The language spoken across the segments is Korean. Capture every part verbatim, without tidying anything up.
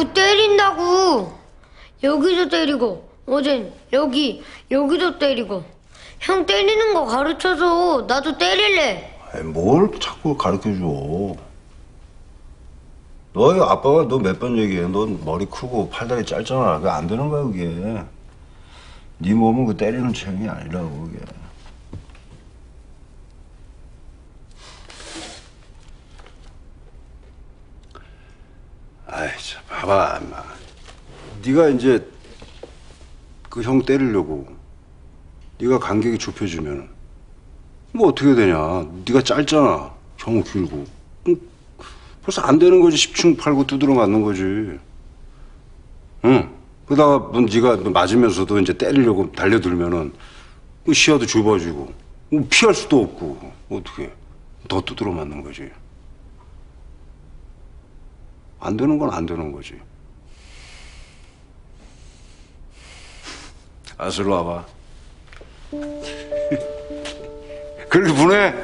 자꾸 때린다고. 여기도 때리고 어젠 여기 여기도 때리고. 형 때리는 거 가르쳐줘. 나도 때릴래. 아이, 뭘 자꾸 가르쳐줘. 너희 아빠가 너 몇 번 얘기해. 넌 머리 크고 팔다리 짧잖아. 그게 안 되는 거야 그게. 네 몸은 그 때리는 체형이 아니라고 그게. 아이, 참, 봐봐, 인마. 네가 이제 그 형 때리려고 네가 간격이 좁혀지면 뭐 어떻게 되냐. 네가 짧잖아. 형은 길고. 벌써 안 되는 거지. 십중팔구 두드러 맞는 거지. 응. 그러다가 뭐 네가 맞으면서도 이제 때리려고 달려들면은 시야도 좁아지고 피할 수도 없고 어떻게 더 두드러 맞는 거지. 안 되는 건 안 되는 거지. 알았어, 일로 와봐. 그렇게 보내.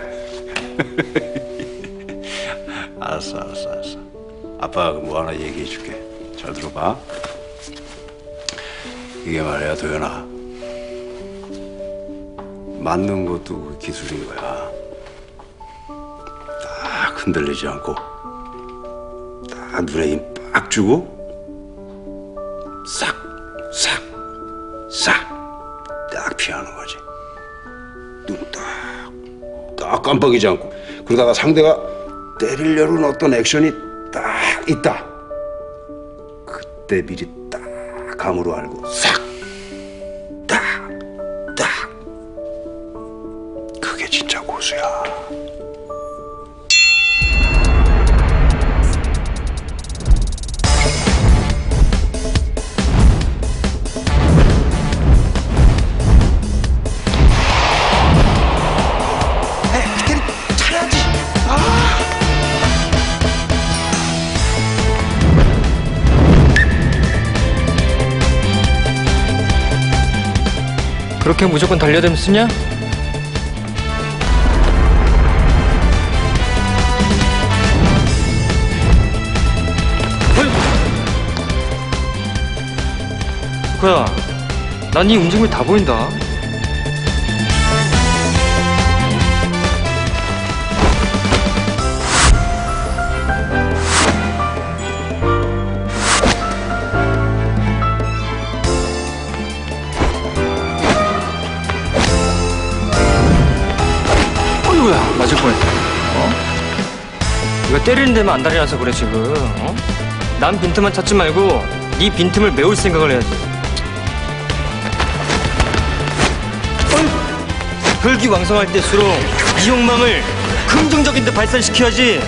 알았어, 알았어, 알았어. 아빠가 뭐 하나 얘기해 줄게. 잘 들어봐. 이게 말이야, 도연아. 맞는 것도 기술인 거야. 딱 흔들리지 않고 딱 눈에 힘 빡 주고 싹, 싹, 싹 딱 피하는 거지. 눈 딱, 딱 깜빡이지 않고. 그러다가 상대가 때리려는 어떤 액션이 딱 있다. 그때 미리 딱 감으로 알고 싹, 딱, 딱. 그게 진짜 고수야. 그렇게 무조건 달려들면 쓰냐? 수카야, 난 네 움직임이 다 보인다. 어이구야, 맞을 뻔했다. 어? 네가 때리는 데만 안 달려나서 그래 지금. 어? 남 빈틈만 찾지 말고 네 빈틈을 메울 생각을 해야지. 어이, 혈기왕성할 때수록 이 욕망을 긍정적인 데 발산시켜야지.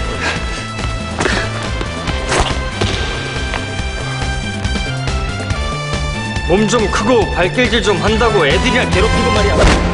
몸 좀 크고 발길질 좀 한다고 애들이랑 괴롭히고 말이야.